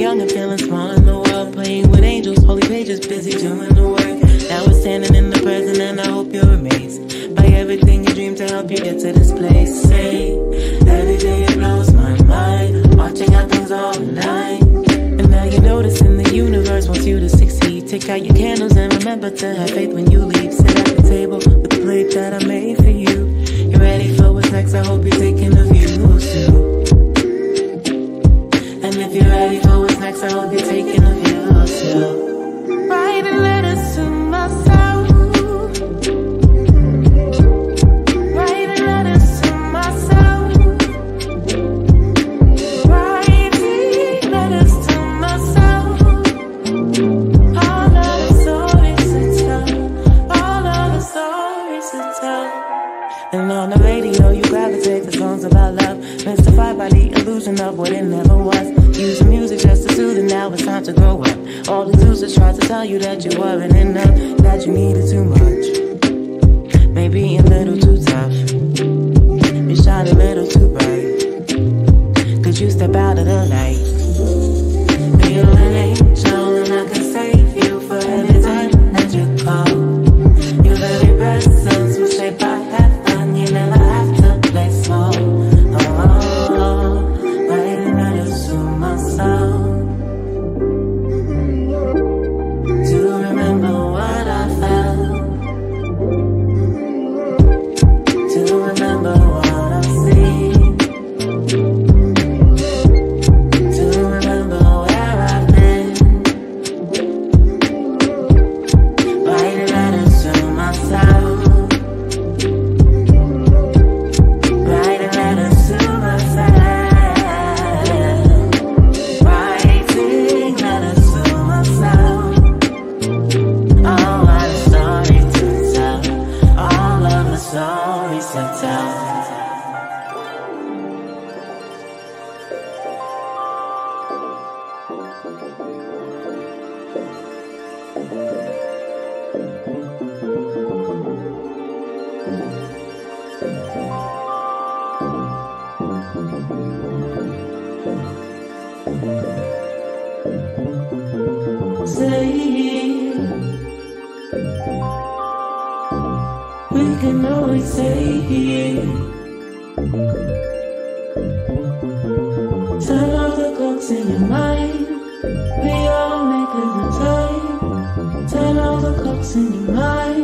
young and feeling small in the world, playing with angels, holy pages, busy doing the work. Now we're standing in the present and I hope you're amazed by everything you dream to help you get to this place. Say, every day it blows my mind, watching how things all align. And now you notice in the universe wants you to succeed. Take out your candles and remember to have faith when you leave. Sit at the table with the plate that I made for you. You ready for what's next? I hope you're taking a view too. And if you're ready for what's next, I hope you're taking a view too. Writing letters to myself, writing letters to myself, writing letters to myself. All of the stories to tell, all of the stories to tell. And on the radio you gravitate to songs about love, mystified by the illusion of what it never was. Using music just to soothe, and now it's time to grow up. All the excuses try to tell you that you weren't enough, that you needed too much, maybe a little too tough. You shine a little too bright. Could you step out of the light? Be an angel and I can save you for any time that you call. Your very presence will shape our heaven. You never have to play small. Writing letters to myself, to remember what I felt, to remember what I've seen, to remember where I've been. Writing letters to myself, writing letters to myself, writing letters to myself. All of the stories to tell, all of the stories to tell. Say, we can always say, turn off the clocks in your mind. We all make little time. Turn off the clocks in your mind.